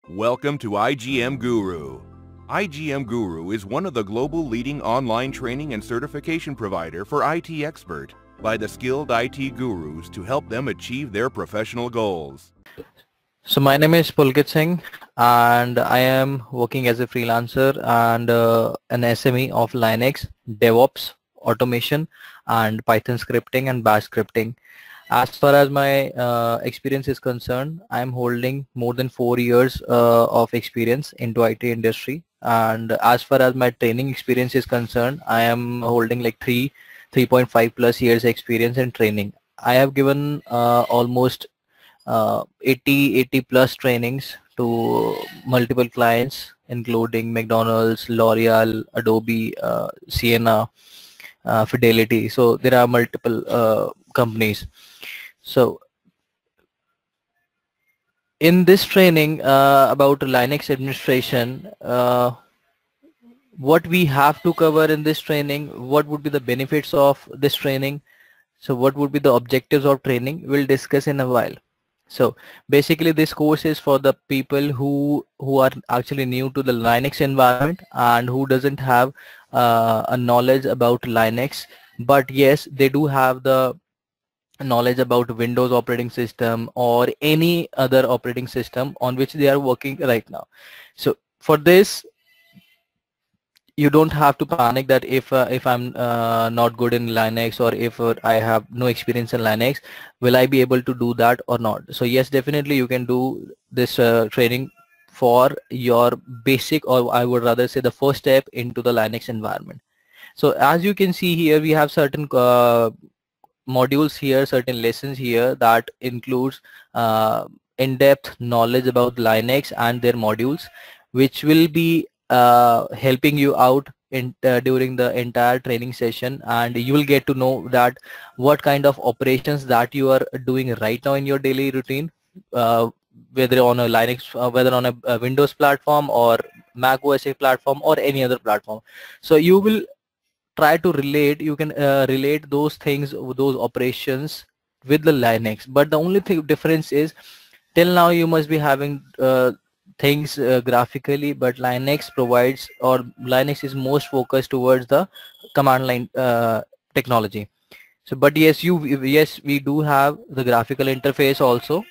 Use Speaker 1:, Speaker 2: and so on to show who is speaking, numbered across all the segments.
Speaker 1: Welcome to Igmguru. Igmguru is one of the global leading online training and certification provider for IT expert by the skilled IT gurus to help them achieve their professional goals.
Speaker 2: So my name is Pulkit Singh and I am working as a freelancer and an SME of Linux, DevOps, automation and Python scripting and Bash scripting. As far as my experience is concerned, I am holding more than 4 years of experience into IT industry, and as far as my training experience is concerned, I am holding like 3.5 plus years experience in training. I have given almost 80 plus trainings to multiple clients including McDonald's, L'Oreal, Adobe, Sienna, Fidelity. So there are multiple companies. So in this training about Linux administration, what we have to cover in this training, what would be the benefits of this training, so what would be the objectives of training, we'll discuss in a while. So basically this course is for the people who are actually new to the Linux environment and who doesn't have a knowledge about Linux, but yes, they do have the knowledge about Windows operating system or any other operating system on which they are working right now. So for this, you don't have to panic that if I'm not good in Linux, or if I have no experience in Linux, will I be able to do that or not? So yes, definitely you can do this training for your basic, or I would rather say the first step into the Linux environment. So as you can see here, we have certain modules here, certain lessons here that includes in-depth knowledge about Linux and their modules, which will be helping you out in during the entire training session, and you will get to know that what kind of operations that you are doing right now in your daily routine, whether on a Linux, whether on a Windows platform or Mac OS platform or any other platform. So you will try to relate, you can relate those things, those operations with the Linux, but the only difference is till now you must be having things graphically, but Linux provides, or Linux is most focused towards the command line technology. So but yes, we do have the graphical interface also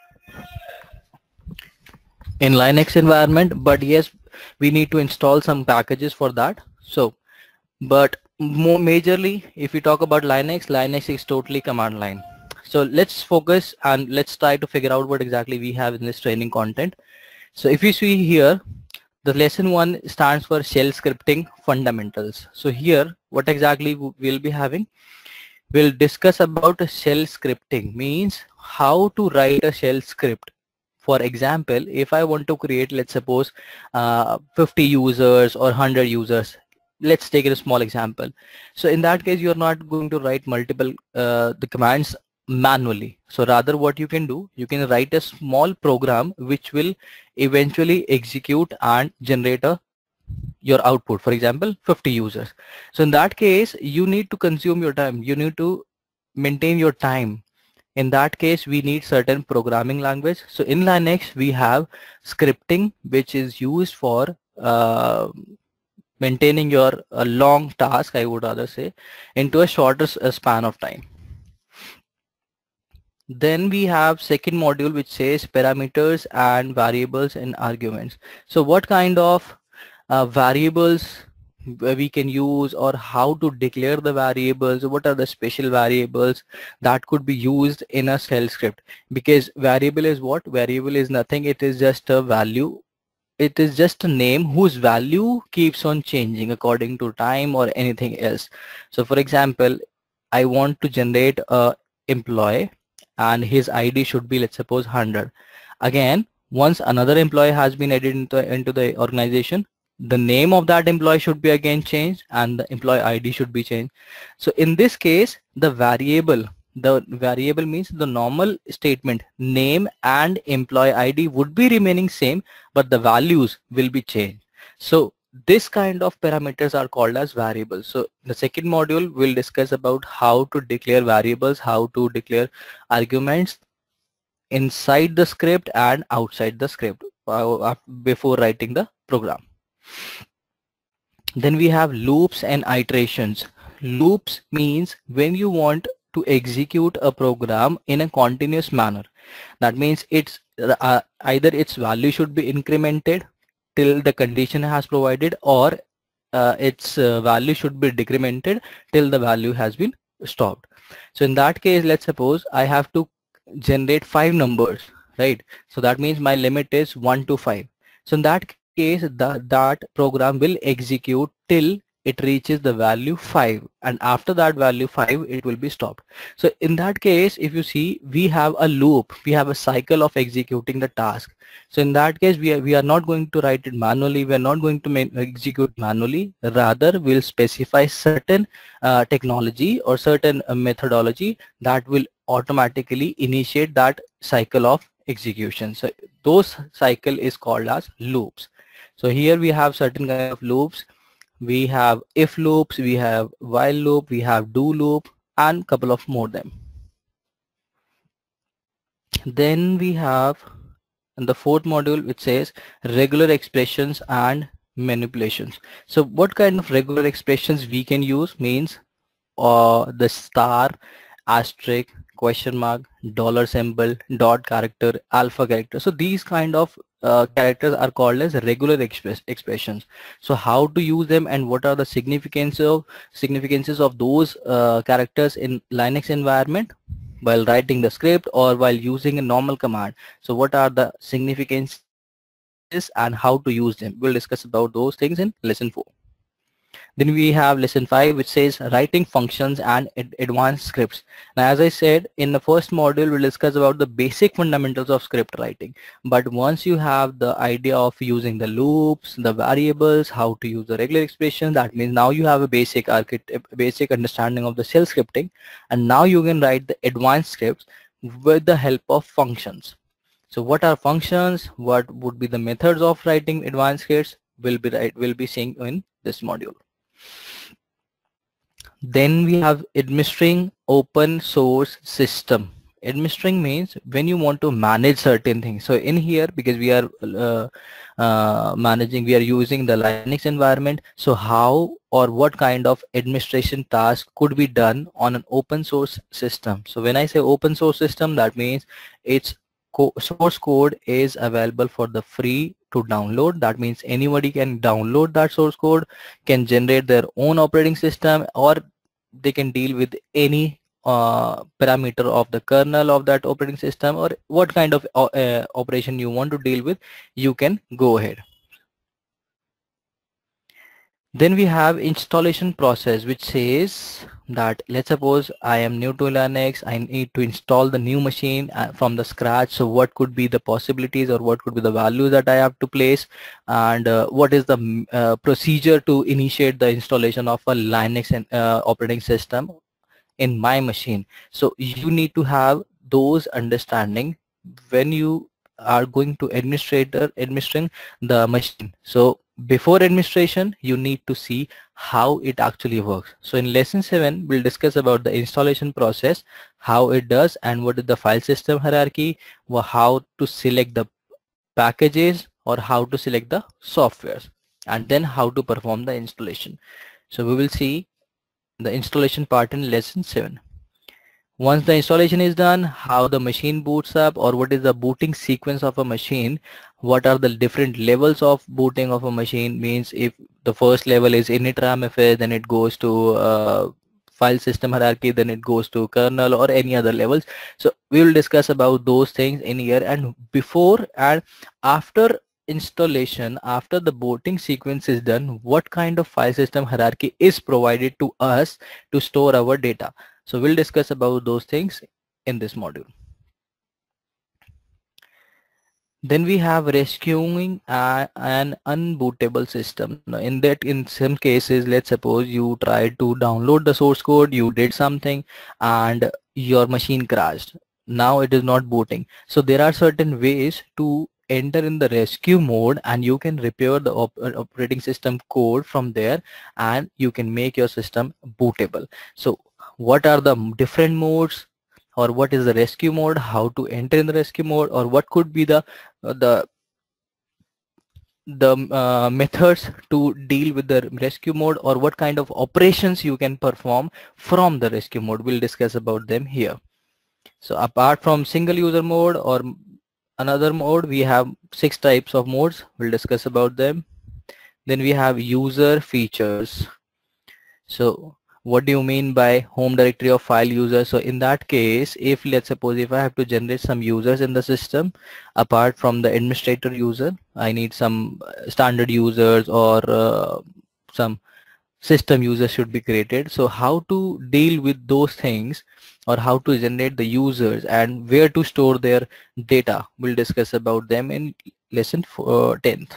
Speaker 2: in Linux environment, but yes, we need to install some packages for that. So but more majorly, if we talk about Linux is totally command line. So let's focus and let's try to figure out what exactly we have in this training content. So if you see here, the lesson 1 stands for shell scripting fundamentals. So here, what exactly we'll be having? We'll discuss about shell scripting, means how to write a shell script. For example, if I want to create, let's suppose 50 users or 100 users, let's take a small example. So in that case, you're not going to write multiple the commands manually. So rather what you can do, you can write a small program which will eventually execute and generate your output, for example 50 users. So in that case, you need to consume your time, you need to maintain your time. In that case, we need certain programming language. So in Linux we have scripting, which is used for maintaining your long task, I would rather say, into a shorter span of time. Then we have second module which says parameters and variables and arguments. So what kind of variables we can use, or how to declare the variables, what are the special variables that could be used in a shell script? Because variable is what? Variable is nothing, it is just a value. It is just a name whose value keeps on changing according to time or anything else. So for example, I want to generate a employee and his ID should be, let's suppose 100. Again, once another employee has been added into the organization, the name of that employee should be again changed and the employee ID should be changed. So in this case, the variable means the normal statement name and employee ID would be remaining same, but the values will be changed. So this kind of parameters are called as variables. So the second module will discuss about how to declare variables, how to declare arguments inside the script and outside the script. before writing the program. Then we have loops and iterations. Loops means when you want to execute a program in a continuous manner. That means it's either its value should be incremented till the condition has provided, or its value should be decremented till the value has been stopped. So in that case, let's suppose I have to generate 5 numbers, right? So that means my limit is 1 to 5. So in that case, that program will execute till it reaches the value 5, and after that value 5 it will be stopped. So in that case, if you see, we have a loop, we have a cycle of executing the task. So in that case, we are not going to write it manually, we are not going to execute manually, rather we'll specify certain technology or certain methodology that will automatically initiate that cycle of execution. So those cycle is called as loops. So here we have certain kind of loops. We have if loops, we have while loop, we have do loop, and couple of more them. Then we have in the fourth module which says regular expressions and manipulations. So what kind of regular expressions we can use means the star, asterisk, question mark, dollar symbol, dot character, alpha character. So these kind of characters are called as regular expressions. So how to use them and what are the significances of those characters in Linux environment while writing the script or while using a normal command. So what are the significances and how to use them? We'll discuss about those things in lesson 4. Then we have lesson 5 which says writing functions and advanced scripts. Now as I said in the first module, we'll discuss about the basic fundamentals of script writing. But once you have the idea of using the loops, the variables, how to use the regular expression, that means now you have a basic understanding of the shell scripting, and now you can write the advanced scripts with the help of functions. So what are functions? What would be the methods of writing advanced scripts? We'll be seeing in this module. Then we have administering open source system. Administering means when you want to manage certain things. So in here, because we are we are using the Linux environment, so how or what kind of administration task could be done on an open source system? So when I say open source system, that means its source code is available for the free to download. That means anybody can download that source code, can generate their own operating system, or they can deal with any parameter of the kernel of that operating system, or what kind of operation you want to deal with, you can go ahead. Then we have installation process which says that let's suppose I am new to Linux, I need to install the new machine from the scratch. So what could be the possibilities or what could be the values that I have to place, and what is the procedure to initiate the installation of a Linux operating system in my machine. So you need to have those understanding when you are going to administering the machine. So before administration, you need to see how it actually works. So in lesson 7, we'll discuss about the installation process, how it does, and what is the file system hierarchy, or how to select the packages, or how to select the softwares, and then how to perform the installation. So we will see the installation part in lesson 7. Once the installation is done, how the machine boots up, or what is the booting sequence of a machine, what are the different levels of booting of a machine, means if the first level is init ramfs, then it goes to file system hierarchy, then it goes to kernel or any other levels. So we will discuss about those things in here, and before and after installation, after the booting sequence is done, what kind of file system hierarchy is provided to us to store our data. So we'll discuss about those things in this module. Then we have rescuing an unbootable system. Now in some cases, let's suppose you tried to download the source code, you did something and your machine crashed. Now it is not booting. So there are certain ways to enter in the rescue mode, and you can repair the operating system code from there, and you can make your system bootable. So what are the different modes, or what is the rescue mode, how to enter in the rescue mode, or what could be the methods to deal with the rescue mode, or what kind of operations you can perform from the rescue mode. We'll discuss about them here. So apart from single user mode or another mode, we have 6 types of modes. We'll discuss about them. Then we have user features. So what do you mean by home directory of file user? So in that case, if let's suppose if I have to generate some users in the system apart from the administrator user, I need some standard users or some system users should be created. So how to deal with those things, or how to generate the users and where to store their data, we'll discuss about them in lesson 10th.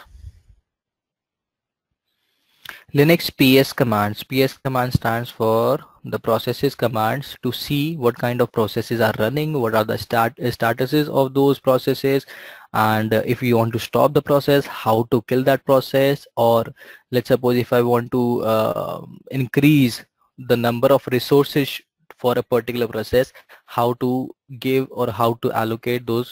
Speaker 2: Linux PS commands. PS command stands for the processes commands to see what kind of processes are running, what are the statuses of those processes, and if you want to stop the process, how to kill that process, or let's suppose if I want to increase the number of resources for a particular process, how to give or how to allocate those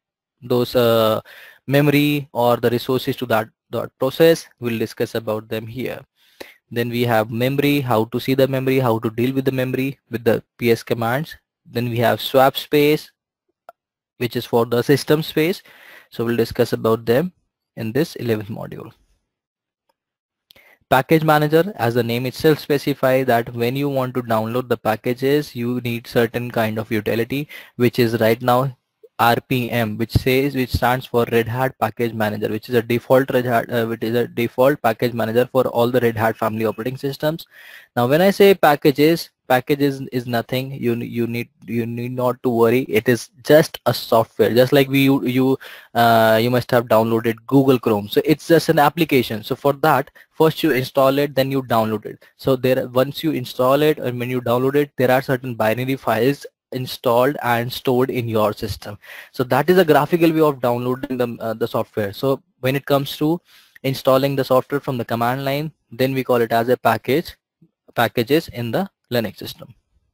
Speaker 2: memory or the resources to that process. We'll discuss about them here. Then we have memory, how to see the memory, how to deal with the memory with the PS commands. Then we have swap space, which is for the system space. So we'll discuss about them in this 11th module. Package manager, as the name itself specifies that when you want to download the packages, you need certain kind of utility, which is right now RPM, which stands for Red Hat Package Manager, which is a default default package manager for all the Red Hat family operating systems. Now when I say packages is nothing, you need not to worry. It is just a software, just like you must have downloaded Google Chrome. So it's just an application. So for that, first you install it, then you download it. So once you install it and when you download it, there are certain binary files installed and stored in your system. So that is a graphical way of downloading the software. So when it comes to installing the software from the command line, then we call it as a packages in the Linux system.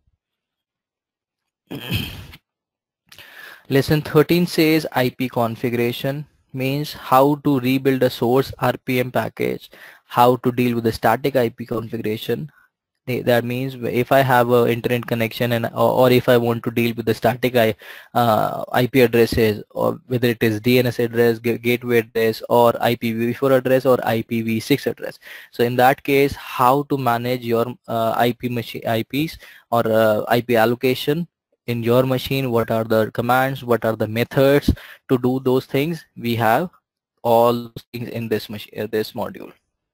Speaker 2: Lesson 13 says IP configuration, means how to rebuild a source RPM package, how to deal with the static IP configuration. That means if I have an internet connection and or if I want to deal with the static IP addresses, or whether it is DNS address, gateway address, or IPv4 address or IPv6 address. So in that case, how to manage your IPs or IP allocation in your machine, what are the commands, what are the methods to do those things. We have all those things in this module.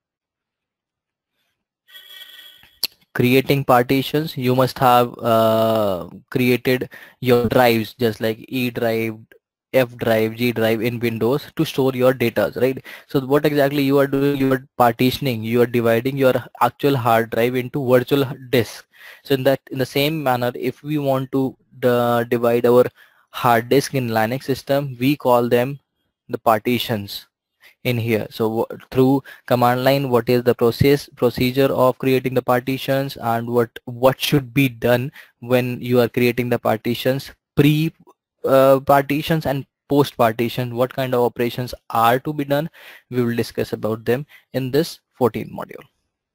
Speaker 2: Creating partitions, you must have created your drives, just like E drive, F drive, G drive in Windows to store your data, right? So what exactly you are doing, you are partitioning, you are dividing your actual hard drive into virtual disk. So in the same manner, if we want to divide our hard disk in Linux system, we call them the partitions in here. So through command line, what is the procedure of creating the partitions, and what should be done when you are creating the partitions, pre partitions and post partition, what kind of operations are to be done. We will discuss about them in this 14th module.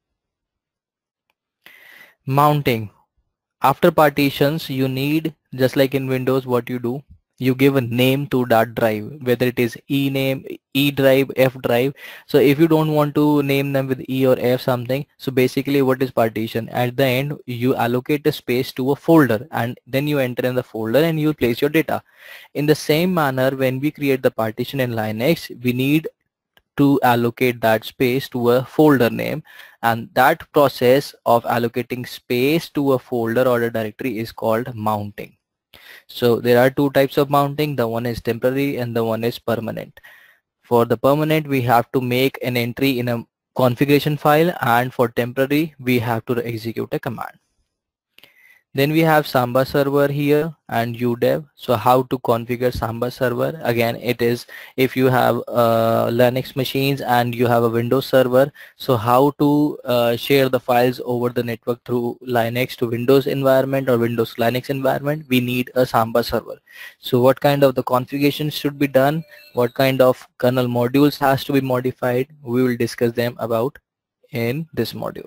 Speaker 2: Mounting. After partitions, you need, just like in Windows, what you do, you give a name to that drive, whether it is E drive, F drive. So if you don't want to name them with E or F something, so basically what is partition? At the end, you allocate a space to a folder, and then you enter in the folder and you place your data. In the same manner, when we create the partition in Linux, we need to allocate that space to a folder name, and that process of allocating space to a folder or a directory is called mounting. So there are two types of mounting. The one is temporary and the one is permanent. For the permanent, we have to make an entry in a configuration file, and for temporary we have to execute a command. Then we have Samba server here and UDEV. So how to configure Samba server? Again, it is if you have Linux machines and you have a Windows server. So how to share the files over the network through Linux to Windows environment or Windows Linux environment? We need a Samba server. So what kind of the configuration should be done? What kind of kernel modules has to be modified? We will discuss them about in this module.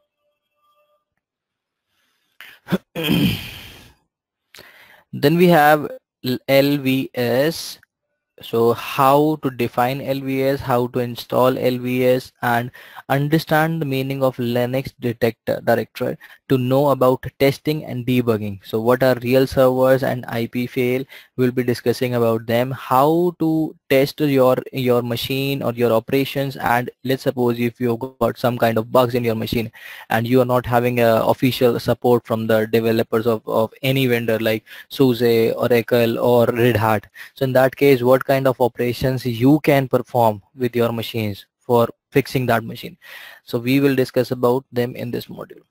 Speaker 2: Then we have LVS. So how to define LVS, how to install LVS, and understand the meaning of Linux detector directory to know about testing and debugging. So what are real servers and IP fail? We'll be discussing about them. How to test your machine or your operations, and let's suppose if you got some kind of bugs in your machine and you are not having a official support from the developers of any vendor like SUSE, Oracle, or RedHat. So in that case, what kind of operations you can perform with your machines for fixing that machine? So we will discuss about them in this module.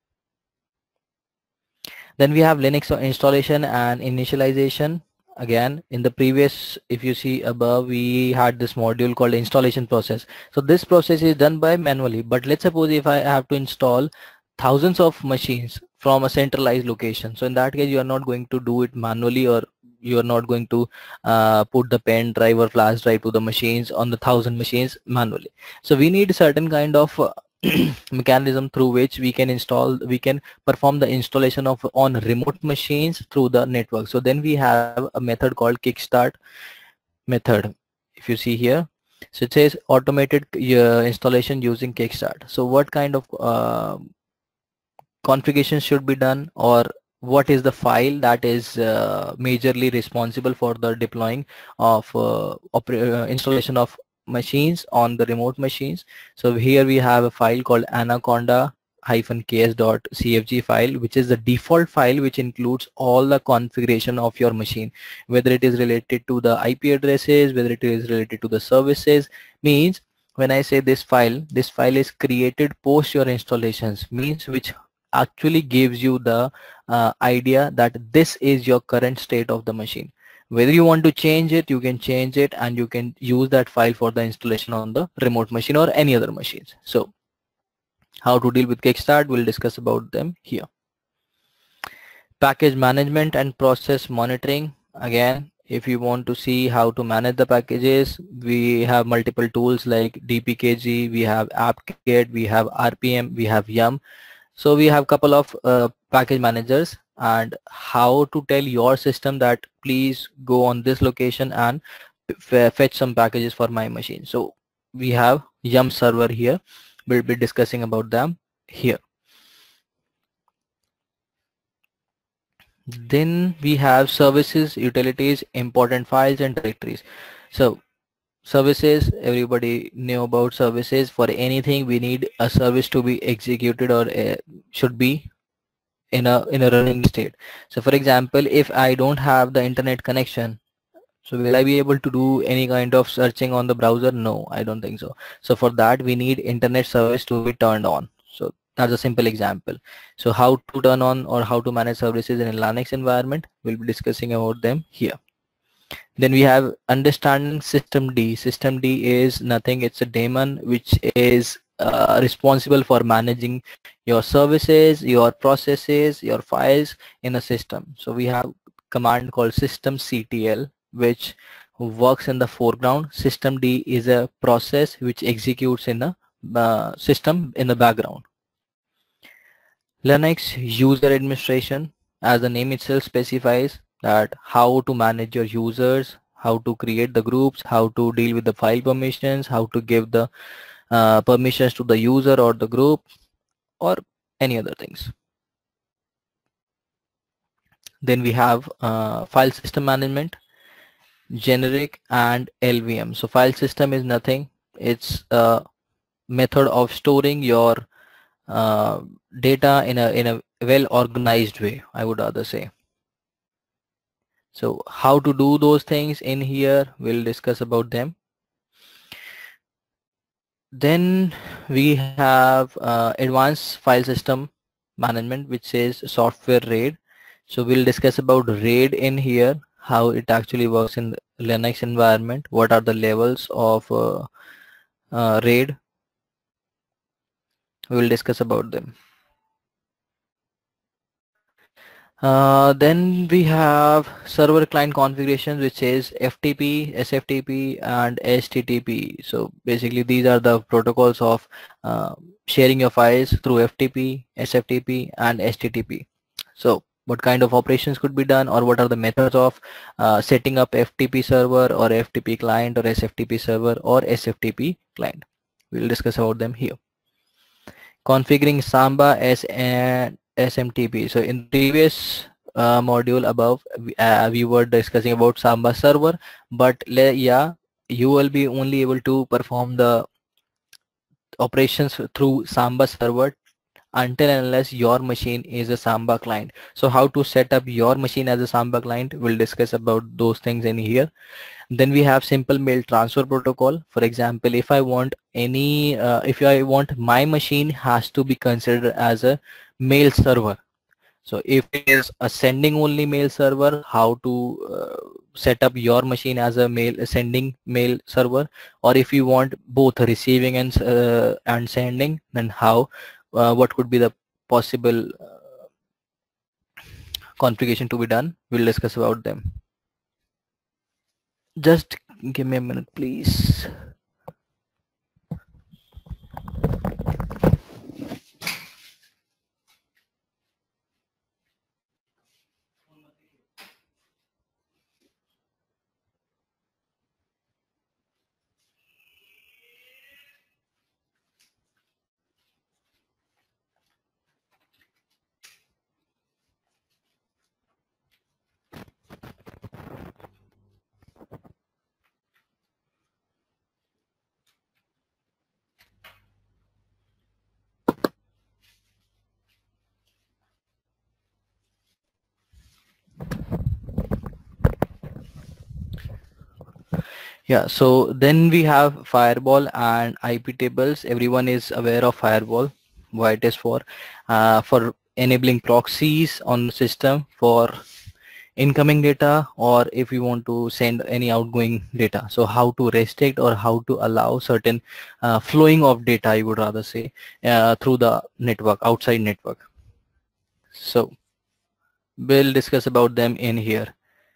Speaker 2: Then we have Linux installation and initialization. Again, in the previous, if you see above, we had this module called installation process. So this process is done by manually, but let's suppose if I have to install thousands of machines from a centralized location. So in that case, you are not going to do it manually, or you are not going to put the pen drive or flash drive to the machines on the 1,000 machines manually. So we need certain kind of mechanism through which we can perform the installation of on remote machines through the network. So then we have a method called kickstart method. If you see here, so it says automated installation using kickstart. So what kind of configuration should be done, or what is the file that is majorly responsible for the deploying of installation of machines on the remote machines? So here we have a file called anaconda-ks.cfg file, which is the default file which includes all the configuration of your machine, whether it is related to the IP addresses, whether it is related to the services. Means when I say this file is created post your installations, means which actually gives you the idea that this is your current state of the machine. Whether you want to change it, you can change it, and you can use that file for the installation on the remote machine or any other machines. So how to deal with kickstart, we'll discuss about them here. Package management and process monitoring. Again, if you want to see how to manage the packages, we have multiple tools like dpkg, we have apt-get, we have rpm, we have yum. So we have couple of package managers, and how to tell your system that please go on this location and fetch some packages for my machine. So we have yum server here. We'll be discussing about them here. Then we have services, utilities, important files, and directories. So services, everybody knew about services. For anything we need a service to be executed, or should be in a running state. So for example, if I don't have the internet connection, so will I be able to do any kind of searching on the browser? No, I don't think so. So for that we need internet service to be turned on. So that's a simple example. So how to turn on or how to manage services in a Linux environment, we'll be discussing about them here. Then we have understanding systemd. Systemd is nothing, it's a daemon which is responsible for managing your services, your processes, your files in a system. So we have command called systemctl, which works in the foreground. Systemd is a process which executes in the system in the background. Linux user administration, as the name itself specifies, that how to manage your users, how to create the groups, how to deal with the file permissions, how to give the permissions to the user or the group, or any other things. Then we have file system management, generic, and LVM. So file system is nothing, it's a method of storing your data in a well organized way, I would rather say. So how to do those things in here, we'll discuss about them. Then we have advanced file system management, which says software RAID. So we'll discuss about RAID in here, how it actually works in the Linux environment, what are the levels of RAID. We will discuss about them. Then we have server client configurations, which is FTP, SFTP, and HTTP. So basically these are the protocols of sharing your files through FTP, SFTP, and HTTP. So what kind of operations could be done, or what are the methods of setting up FTP server or FTP client, or SFTP server or SFTP client. We'll discuss about them here. Configuring Samba as an SMTP. So in the previous module above, we were discussing about Samba server, but yeah, you will be only able to perform the operations through Samba server until and unless your machine is a Samba client. So how to set up your machine as a Samba client, we'll discuss about those things in here. Then we have simple mail transfer protocol. For example, if I want any, if I want my machine has to be considered as a mail server. So if it is a sending only mail server, how to set up your machine as a sending mail server, or if you want both receiving and sending, then how, what could be the possible configuration to be done. We'll discuss about them. Just give me a minute, please. Yeah, so then we have firewall and IP tables. Everyone is aware of firewall, what it is for enabling proxies on the system for incoming data, or if you want to send any outgoing data. So how to restrict or how to allow certain flowing of data, I would rather say, through the network, outside network. So we'll discuss about them in here.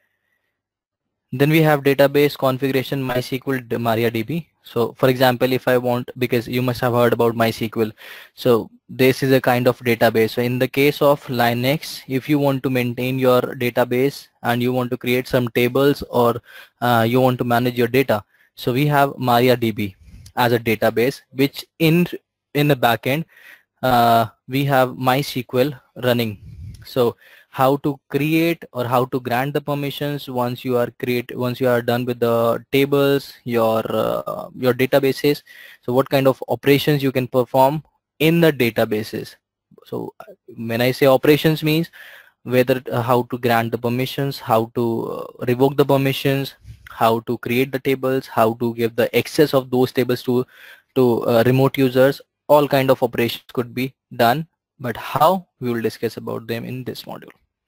Speaker 2: Then we have database configuration, MySQL MariaDB. So for example, if I want, because you must have heard about MySQL, so this is a kind of database. So in the case of Linux, if you want to maintain your database and you want to create some tables, or you want to manage your data, so we have MariaDB as a database, which in the backend we have MySQL running. So how to create or how to grant the permissions once you are done with the tables, your databases. So what kind of operations you can perform in the databases. So when I say operations, means whether how to grant the permissions, how to revoke the permissions, how to create the tables, how to give the access of those tables to remote users. All kind of operations could be done, but how, we will discuss about them in this module.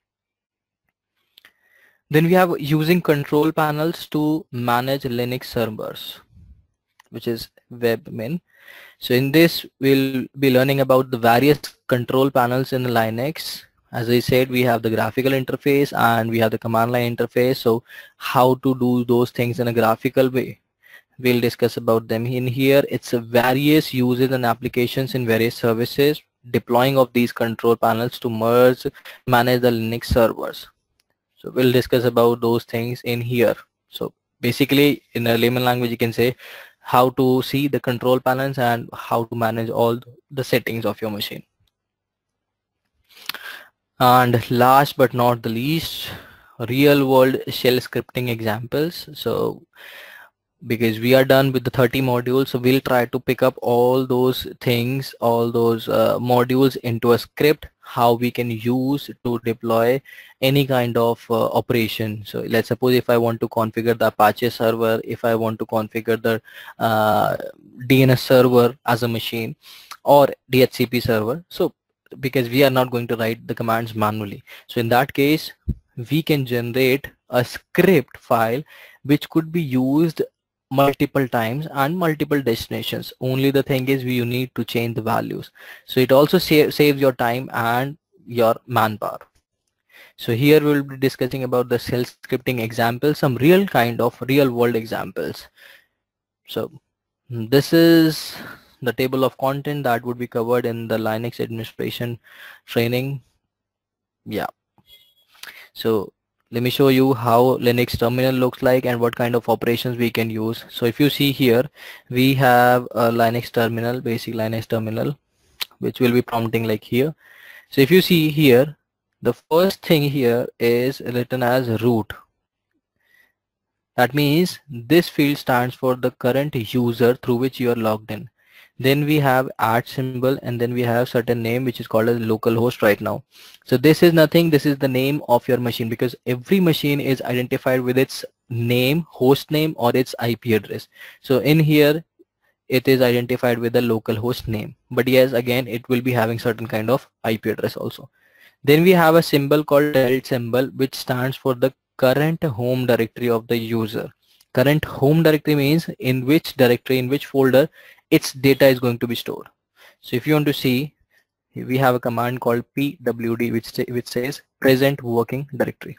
Speaker 2: Then we have using control panels to manage Linux servers, which is webmin. So in this we'll be learning about the various control panels in Linux. As I said, we have the graphical interface and we have the command line interface. So how to do those things in a graphical way, we'll discuss about them in here. It's a various uses and applications in various services, deploying of these control panels to manage the Linux servers. So we'll discuss about those things in here. So basically in a layman language, you can say how to see the control panels and how to manage all the settings of your machine. And last but not the least, real world shell scripting examples. So because we are done with the 30 modules, so we'll try to pick up all those things, all those modules into a script, how we can use to deploy any kind of operation. So let's suppose if I want to configure the Apache server, if I want to configure the DNS server as a machine, or DHCP server. So because we are not going to write the commands manually. So in that case, we can generate a script file which could be used multiple times and multiple destinations. Only the thing is you need to change the values. So it also saves your time and your manpower. So here we'll be discussing about the shell scripting examples, some real kind of real world examples. So this is the table of content that would be covered in the Linux administration training. Yeah. So let me show you how Linux terminal looks like and what kind of operations we can use. So if you see here, we have a Linux terminal, basic Linux terminal, which will be prompting like here. So if you see here, the first thing here is written as root. That means this field stands for the current user through which you are logged in. Then we have @ symbol, and then we have certain name which is called as localhost right now. So this is nothing, this is the name of your machine, because every machine is identified with its name, host name, or its IP address. So in here it is identified with the localhost name, but yes, again it will be having certain kind of IP address also. Then we have a symbol called tilde symbol, which stands for the current home directory of the user. Current home directory means in which directory, in which folder its data is going to be stored. So if you want to see, we have a command called pwd, which says present working directory.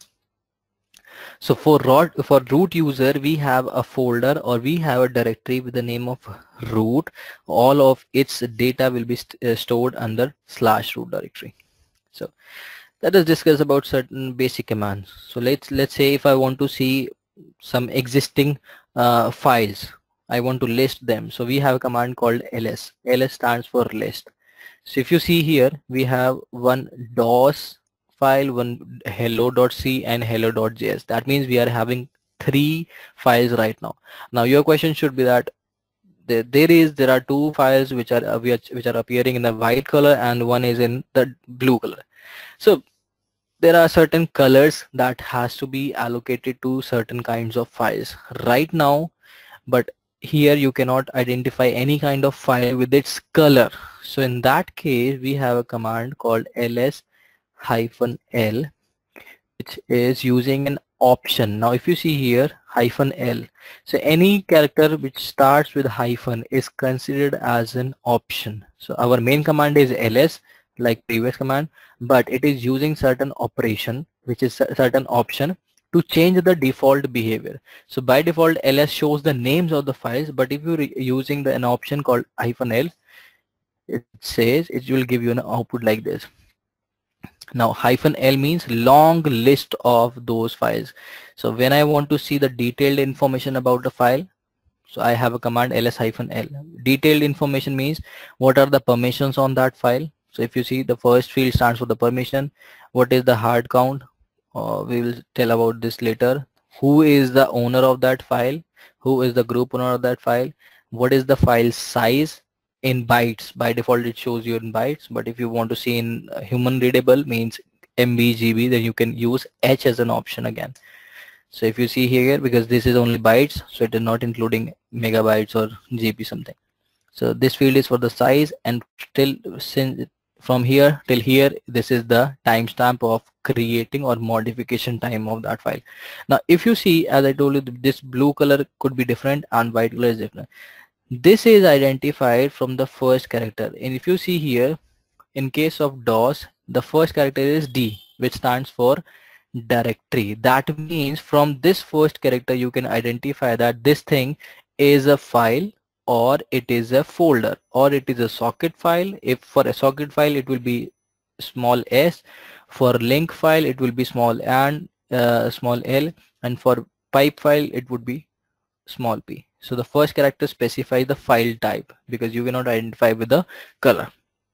Speaker 2: So for root user, we have a folder, or we have a directory with the name of root. All of its data will be stored under /root directory. So let us discuss about certain basic commands. So let's say if I want to see some existing files, I want to list them. So we have a command called ls. ls stands for list. So if you see here, we have one DOS file, one hello.c and hello.js. That means we are having 3 files right now. Now your question should be that there are 2 files which are appearing in the white color and one is in the blue color. So there are certain colors that has to be allocated to certain kinds of files right now, but here you cannot identify any kind of file with its color. So in that case, we have a command called ls-l, which is using an option. Now if you see here, -l, so any character which starts with hyphen is considered as an option. So our main command is ls, like previous command, but it is using certain operation, which is certain option, to change the default behavior. So by default, ls shows the names of the files, but if you're using an option called -l, it says it will give you an output like this. Now -l means long list of those files. So when I want to see the detailed information about the file, so I have a command ls-l. Detailed information means what are the permissions on that file. So if you see, the first field stands for the permission. What is the hard count? We will tell about this later. Who is the owner of that file? Who is the group owner of that file? What is the file size in bytes? By default it shows you in bytes, but if you want to see in human readable, means MB, GB, then you can use H as an option again. So if you see here, because this is only bytes, so it is not including megabytes or GB something. So this field is for the size, and from here till here, this is the timestamp of creating or modification time of that file. Now if you see, as I told you, this blue color could be different and white color is different. This is identified from the first character, and if you see here, in case of DOS, the first character is D, which stands for directory. That means from this first character you can identify that this thing is a file, or it is a folder, or it is a socket file. If for a socket file it will be small s, for link file it will be small l, and for pipe file it would be small p. So the first character specifies the file type, because you cannot identify with the color.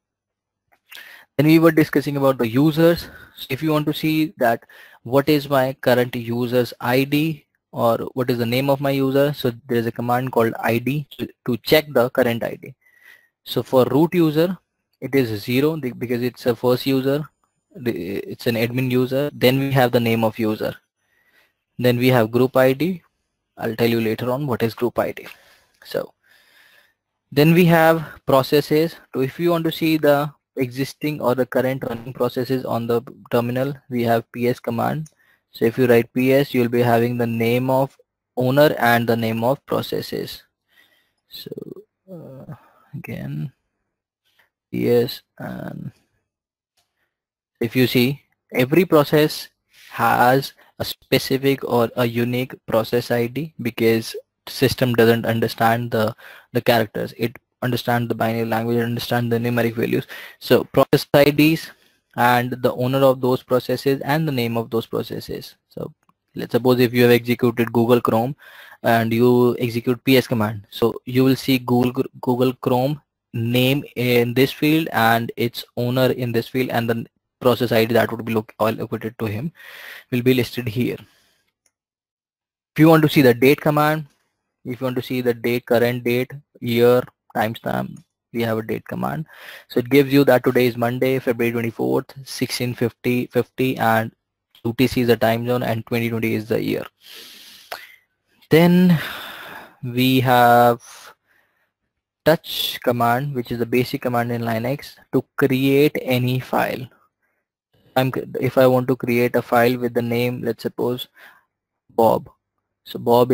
Speaker 2: Then we were discussing about the users. So if you want to see that what is my current user's ID, or what is the name of my user, so there is a command called ID to check the current ID. So for root user, it is 0 because it's a first user, it's an admin user. Then we have the name of user. Then we have group ID. I'll tell you later on what is group ID. So then we have processes. So if you want to see the existing or the current running processes on the terminal, we have ps command. So if you write ps, you'll be having the name of owner and the name of processes. So again ps, and if you see, every process has a specific or a unique process ID, because system doesn't understand the characters. It understands the binary language, it understands the numeric values. So process IDs and the owner of those processes and the name of those processes. So let's suppose if you have executed Google Chrome and you execute ps command, so you will see Google Chrome name in this field and its owner in this field, and the process ID that would be allocated to him will be listed here. If you want to see the date command, if you want to see the date, current date, year, timestamp, we have a date command. So it gives you that today is Monday, February 24th, 1650, and UTC is the time zone and 2020 is the year. Then we have touch command, which is the basic command in Linux to create any file. If I want to create a file with the name, let's suppose Bob. So Bob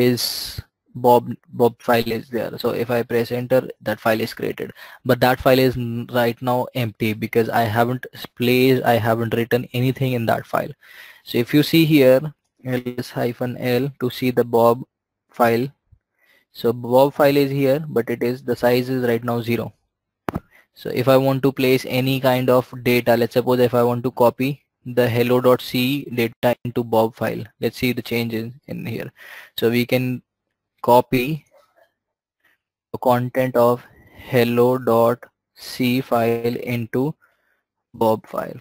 Speaker 2: file is there. So if I press enter, that file is created. But that file is right now empty because I haven't written anything in that file. So if you see here, ls-l to see the Bob file. So Bob file is here, but the size is right now 0. So if I want to place any kind of data, let's suppose if I want to copy the hello.c data into Bob file, let's see the changes in here. So we can copy the content of hello.c file into Bob file.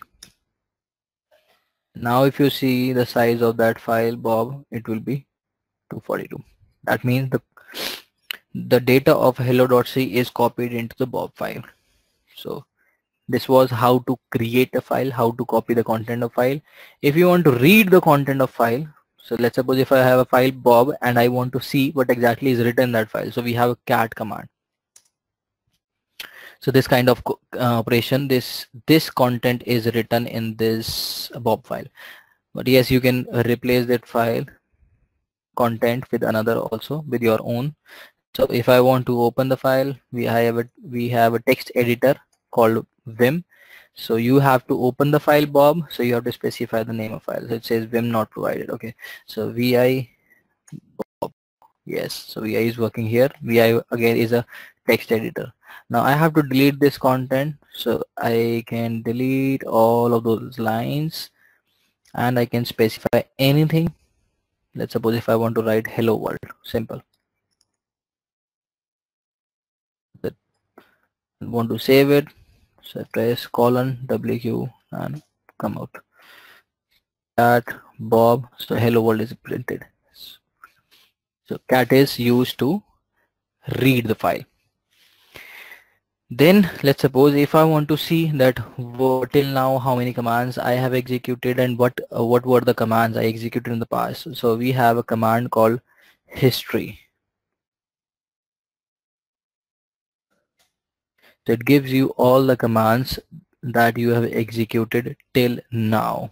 Speaker 2: Now if you see the size of that file Bob, it will be 242. That means the data of hello.c is copied into the Bob file. So this was how to create a file, how to copy the content of file. If you want to read the content of file, so let's suppose if I have a file Bob and I want to see what exactly is written in that file, so we have a cat command. So this kind of operation, this content is written in this Bob file. But yes, you can replace that file content with another also, with your own. So if I want to open the file, we have a text editor called Vim. So you have to open the file Bob, so you have to specify the name of file. So it says Vim not provided. Okay, so vi Bob, yes, so vi is working here. Vi again is a text editor. Now I have to delete this content, so I can delete all of those lines and I can specify anything. Let's suppose if I want to write hello world, simple. Want to save it, so I press colon WQ and come out. Cat Bob, so hello world is printed. So cat is used to read the file. Then let's suppose if I want to see that till now how many commands I have executed and what were the commands I executed in the past. So we have a command called history. So it gives you all the commands that you have executed till now.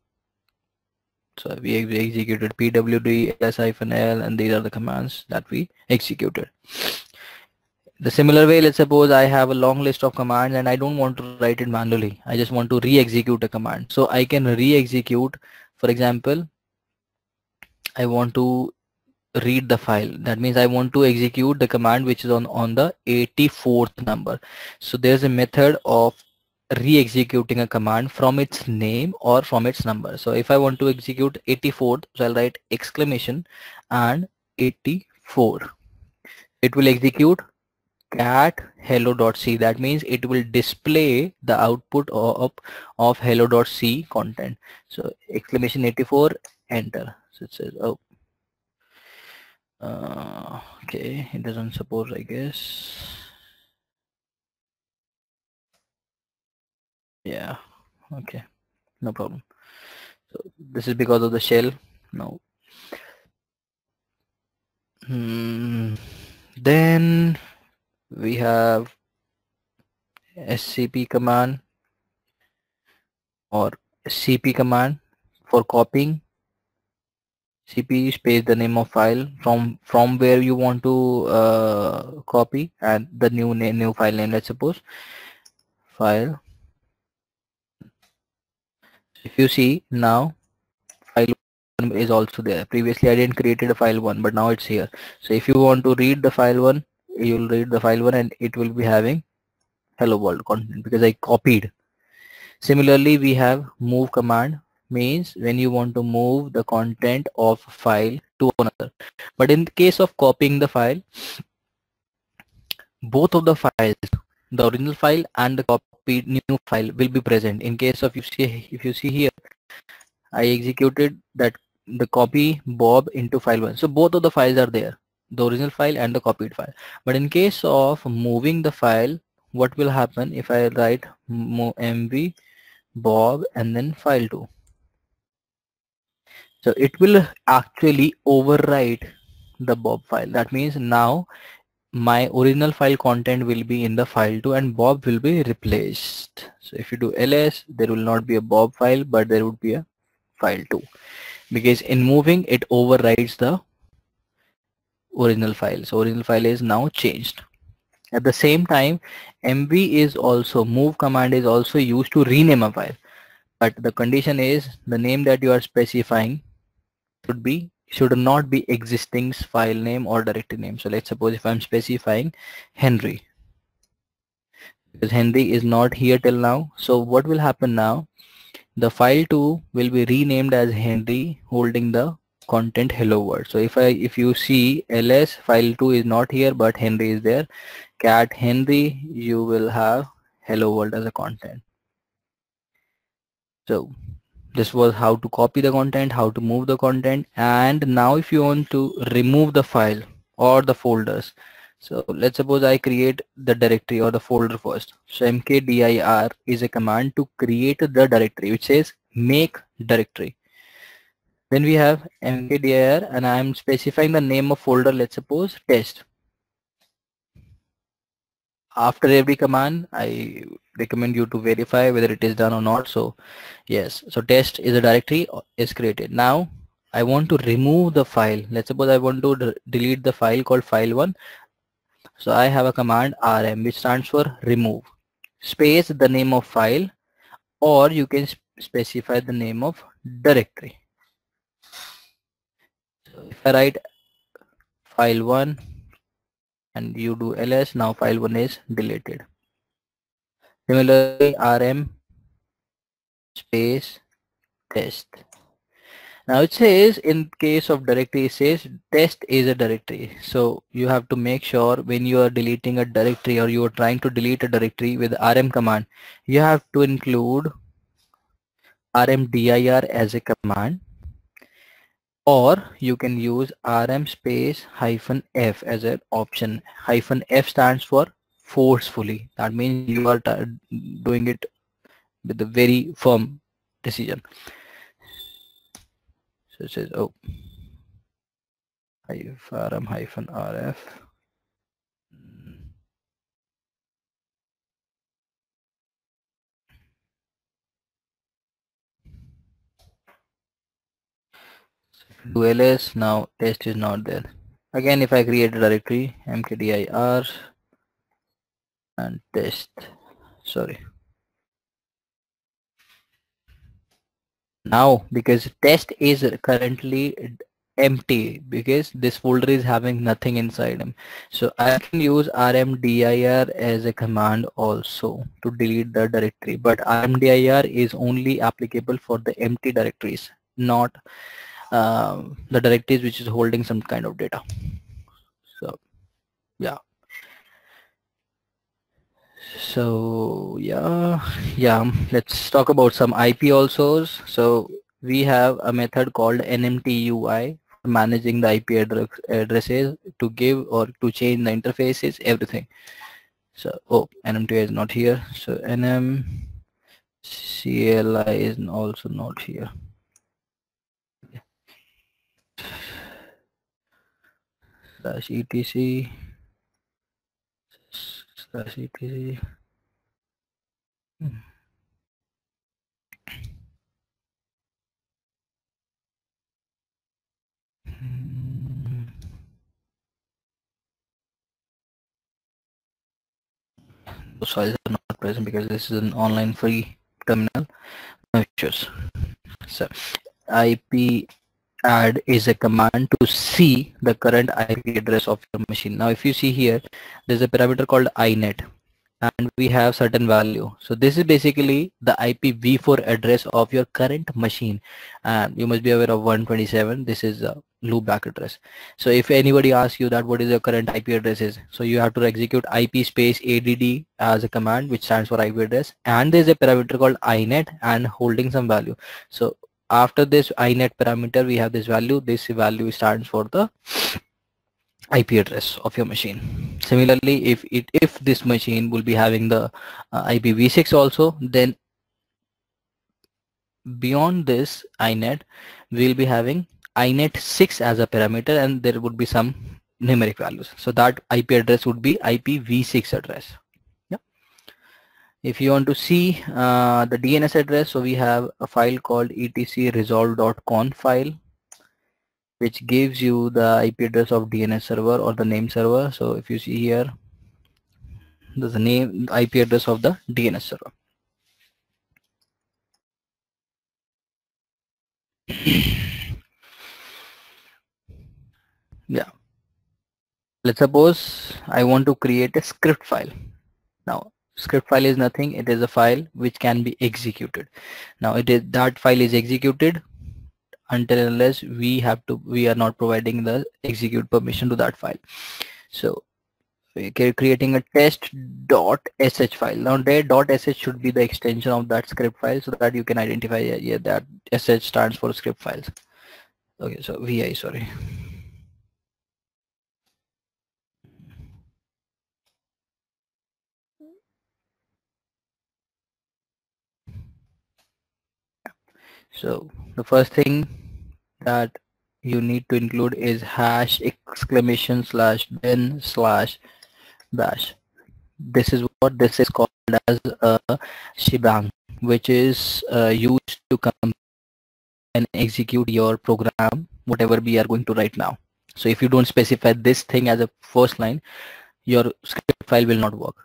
Speaker 2: So we executed pwd, ls-l, and these are the commands that we executed. The similar way, let's suppose I have a long list of commands and I don't want to write it manually. I just want to re-execute a command. So I can re-execute, for example, I want to read the file. That means I want to execute the command which is on the 84th number. So there's a method of re-executing a command from its name or from its number. So if I want to execute 84th, so I'll write exclamation and 84. It will execute cat hello.c. That means it will display the output of hello.c content. So exclamation 84, enter. So it says, oh, okay, it doesn't suppose, I guess. Yeah, okay, no problem. So this is because of the shell. No. Then we have scp command. or cp command for copying. cp space the name of file from where you want to copy, and the new file name. Let's suppose file. If you see now, file 1 is also there. Previously I didn't created a file 1, but now it's here. So if you want to read the file 1, you'll read the file 1 and it will be having hello world content because I copied. Similarly, we have move command, means when you want to move the content of file to another. But in the case of copying the file, both of the files, the original file and the copied new file, will be present. In case of, if you see here, I executed that the copy Bob into file 1. So both of the files are there, the original file and the copied file. But in case of moving the file, what will happen if I write mv Bob and then file 2? So it will actually overwrite the Bob file. That means now my original file content will be in the file 2 and Bob will be replaced. So if you do ls, there will not be a Bob file, but there would be a file 2, because in moving it overrides the original file. So original file is now changed. At the same time, mv is also, move command is also used to rename a file, but the condition is the name that you are specifying should not be existing file name or directory name. So let's suppose if I'm specifying Henry, because Henry is not here till now. So what will happen now? The file 2 will be renamed as Henry, holding the content hello world. So if you see ls, file 2 is not here but Henry is there, cat Henry, you will have hello world as a content. So this was how to copy the content, how to move the content. And now if you want to remove the file or the folders, so let's suppose I create the directory or the folder first. So mkdir is a command to create the directory, which says make directory. Then we have mkdir and I am specifying the name of folder, let's suppose test. After every command, I recommend you to verify whether it is done or not. So yes, so test is a directory is created. Now I want to remove the file. Let's suppose I want to delete the file called file1. So I have a command rm, which stands for remove, space the name of file, or you can specify the name of directory. So if I write file1 and you do ls, now file1 is deleted. Similarly, rm space test. Now it says in case of directory, it says test is a directory. So you have to make sure when you are deleting a directory or you are trying to delete a directory with rm command, you have to include rmdir as a command, or you can use rm space -f as an option. -f stands for forcefully. That means you are doing it with a very firm decision. So it says rm -rf. Do ls, now test is not there. Again, if I create a directory mkdir and test, sorry. Now because test is currently empty, because this folder is having nothing inside them, so I can use rmdir as a command also to delete the directory, but rmdir is only applicable for the empty directories, not the directories which is holding some kind of data. So yeah, so yeah, let's talk about some IP also. So we have a method called nmtui for managing the IP addresses, to give or to change the interfaces, everything. So nmtui is not here, so nmcli is also not here. /etc /etc those files are not present because this is an online free terminal. No issues. So IP add is a command to see the current IP address of your machine. Now if you see here, there's a parameter called inet and we have certain value. So this is basically the IPv4 address of your current machine, and you must be aware of 127. This is a loopback address. So if anybody asks you that what is your current IP address is, so you have to execute IP space add as a command which stands for IP address, and there's a parameter called inet and holding some value. So after this inet parameter we have this value. This value stands for the IP address of your machine. Similarly, if this machine will be having the IPv6 also, then beyond this inet we'll be having inet6 as a parameter, and there would be some numeric values. So that IP address would be IPv6 address. Yeah. If you want to see the DNS address, so we have a file called etcresolve.conf file, which gives you the IP address of DNS server or the name server. So if you see here, there's the name IP address of the DNS server. Yeah. Let's suppose I want to create a script file. Now script file is nothing, it is a file which can be executed. Now that file is executed until unless we are not providing the execute permission to that file. So we're creating a test.sh file. Now .sh should be the extension of that script file so that you can identify that sh stands for script files. Okay, so vi, sorry. So the first thing that you need to include is hash !/bin/bash. This is what this is called as a shebang, which is used to come and execute your program, whatever we are going to write now. So if you don't specify this thing as a first line, your script file will not work.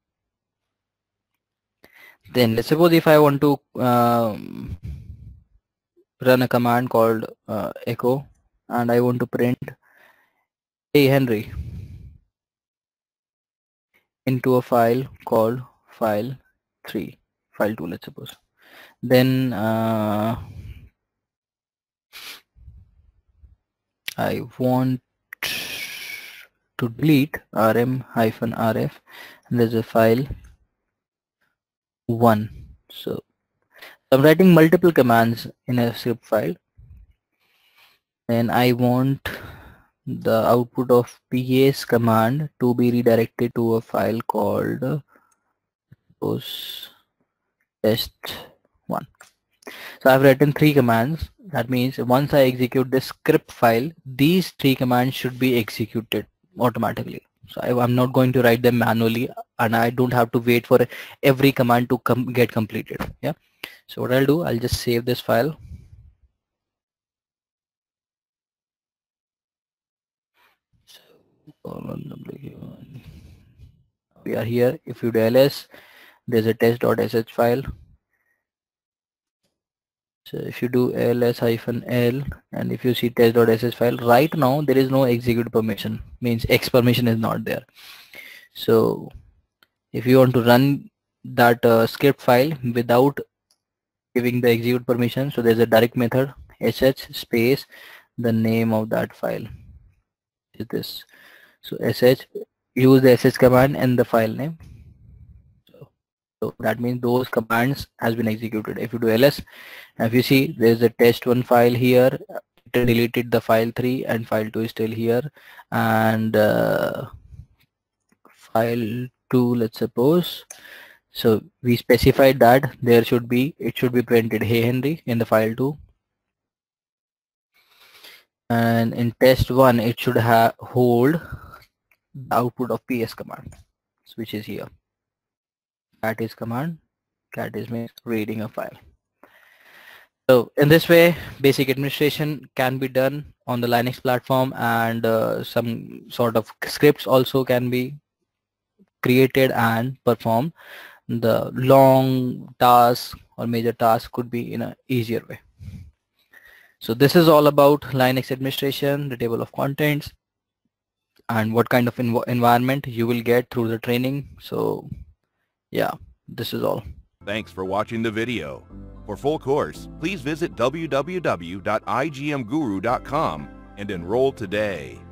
Speaker 2: Then let's suppose if I want to run a command called echo, and I want to print hey Henry into a file called file2, let's suppose. Then I want to delete rm-rf, and there's a file 1. So I'm writing multiple commands in a script file, and I want the output of PS command to be redirected to a file called test1. So I've written 3 commands. That means once I execute this script file, these 3 commands should be executed automatically. So I'm not going to write them manually, and I don't have to wait for every command to get completed. Yeah. So what I'll do, I'll just save this file. We are here. If you do ls, there's a test.sh file. So if you do ls-l, and if you see test.sh file, right now there is no execute permission, means X permission is not there. So if you want to run that script file without giving the execute permission, so there's a direct method, sh space the name of that file is this. So sh, use the sh command and the file name. So that means those commands has been executed. If you do ls, if you see there's a test1 file here, it deleted the file3, and file2 is still here, and file2, let's suppose. So we specified that it should be printed hey Henry in the file2, and in test1 it should hold the output of PS command, which is here. Cat is command, cat is means reading a file. So in this way, basic administration can be done on the Linux platform, and some sort of scripts also can be created and performed. The long task or major task could be in an easier way. So this is all about Linux administration, the table of contents, and what kind of environment you will get through the training. So yeah, this is all.
Speaker 1: Thanks for watching the video. For full course, please visit www.igmguru.com and enroll today.